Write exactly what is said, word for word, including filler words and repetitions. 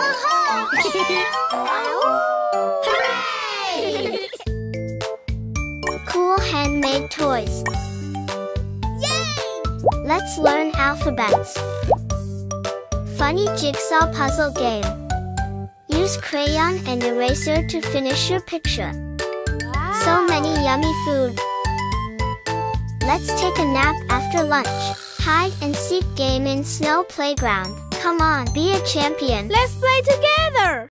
Hooray! Cool handmade toys. Yay! Let's learn alphabets. Funny jigsaw puzzle game. Use crayon and eraser to finish your picture. Wow. So many yummy food. Let's take a nap after lunch. Hide and seek game in snow playground. Come on, be a champion. Let's play together!